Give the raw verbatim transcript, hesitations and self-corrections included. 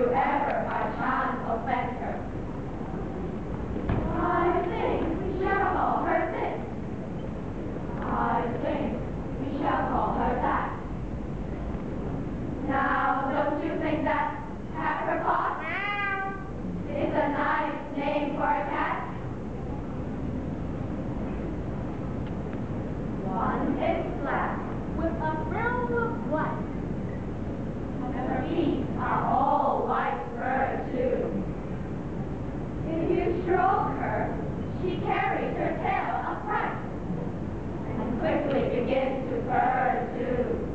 you ever by chance offend her? I think we shall call her this. I think we shall call her that. Now, don't you think that apricot is a nice name for a cat? One is black with a frill of white, and her feet are all white fur too. If you stroke her, she carries her tail upright and quickly begins to purr too.